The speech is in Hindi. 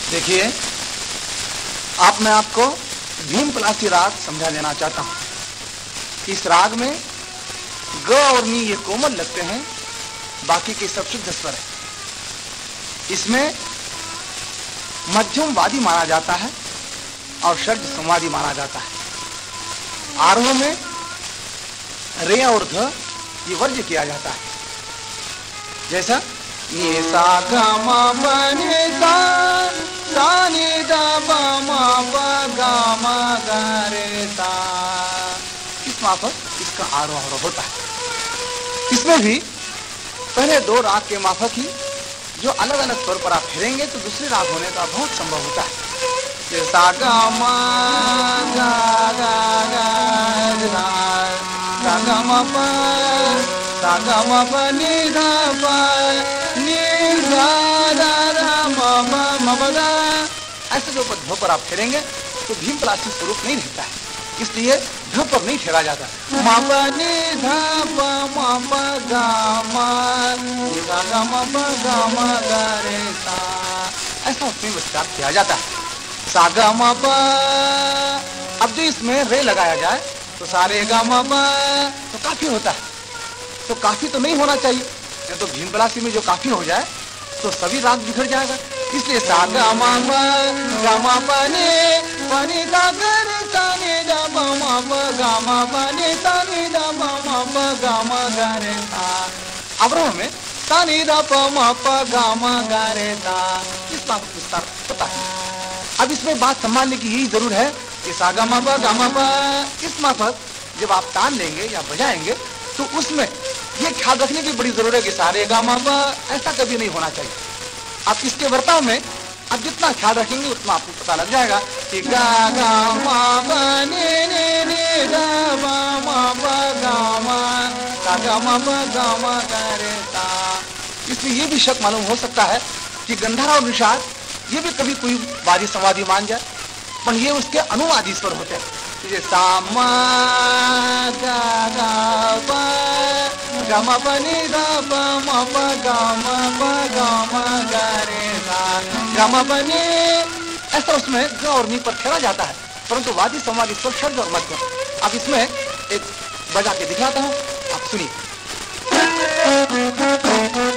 देखिए, मैं आपको भीम पलासी राग समझा देना चाहता हूं। इस राग में ग और नी ये कोमल लगते हैं, बाकी के सब शुद्ध स्वर है। इसमें मध्यम वादी माना जाता है और षड्ज संवादी माना जाता है। आरोह में रे और ध ये वर्ज्य किया जाता है, जैसा ये सा ग म प नि सा सा नि द प म प ग म ग रे सा। इस माफक इसका आरोह होता है। इसमें भी पहले दो राग के माफक ही जो अलग अलग स्वर पर आप फेरेंगे तो दूसरे राग होने का बहुत संभव होता है। जैसा ग म ग ग ग सा ग म प सा ग म प नि ध प नि ध द ध म प म प द। ऐसे जो ध पर आप फेरेंगे तो भीम पलासी स्वरूप नहीं रहता है, इसलिए ध पर नहीं फेरा जाता। म प नि ध प म प ग म नि ध ग म प ग म ग रे सा, ऐसा उसमें विस्तार किया जाता है। सा ग म प, अब जो इसमें रे लगाया जाए तो सारे ग म प तो काफी होता है। तो काफी तो नहीं होना चाहिए, नहीं तो भीम पलासी में जो काफी हो जाए तो सभी राग बिखर जाएगा। इसलिए सा ग म प ग म प नि प नि ध ग रे सा नि ध प म प ग म प नि सा नि ध प म प ग म ग रे सा। अवरोह में सा नि ध प म प ग म ग रे सा, इस बात का विस्तार होता है। अब इसमें बात संभालने की यही जरूर है कि सा ग म प ग म प, इस माफक जब आप तान लेंगे या बजाएंगे तो उसमें ये ख्याल रखने की बड़ी जरूरत है कि सारे ग म प ऐसा कभी नहीं होना चाहिए। आप इसके बर्ताव में आप जितना ख्याल रखेंगे उतना आपको पता लग जाएगा कि ग ग म प नि नि नि ध प म प ग म सा ग म प ग म ग रे सा। इसलिए ये भी शक मालूम हो सकता है कि गंधारा और निषाद ये भी कभी कोई वादी संवादी मान जाए, पर ये उसके अनुवादी स्वर होते हैं। जैसे सा म ग ग प ग म प नि ध प म प ग म प ग म ग रे सा ग म प नि, ऐसा उसमें ग और नी पर फेरा जाता है, परंतु वादी संवादी स्वर षड्ज और मध्य। अब इसमें एक बजा के दिखाता हूं, आप सुनिए।